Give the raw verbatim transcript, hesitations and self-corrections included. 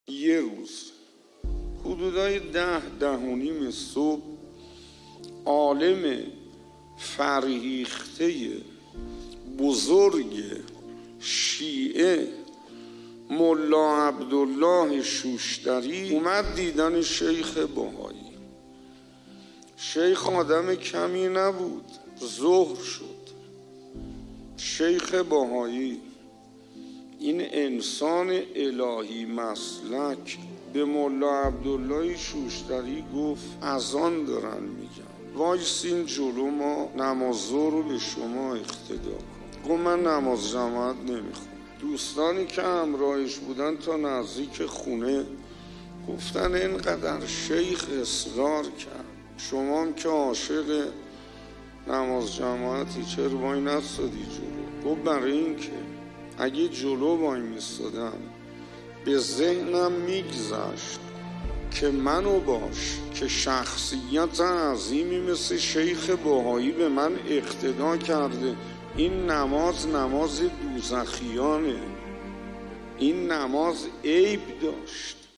یه روز حدودای ده ده و نیم صبح عالم فرهیخته بزرگ شیعه ملا عبدالله شوشتری اومد دیدن شیخ بهایی. شیخ آدم کمی نبود. ظهر شد، شیخ بهایی، این انسان الهی مسلک، به ملا عبدالله شوشتری گفت اذان دارن میگن، وایسین جلو، ما نماز رو به شما اقتدا کن. گفت من نماز جماعت نمیخوام. دوستانی که همراهش بودن تا نزدیک خونه گفتن اینقدر شیخ اصرار کرد، شما هم که عاشق نماز جماعتی چرا وای نستادی جلو؟ گفت برای این که اگه جلو وای میستادم به ذهنم میگذشت که منو باش که شخصیت عظیمی مثل شیخ بهایی به من اقتدا کرده، این نماز نماز دوزخیانه، این نماز عیب داشت.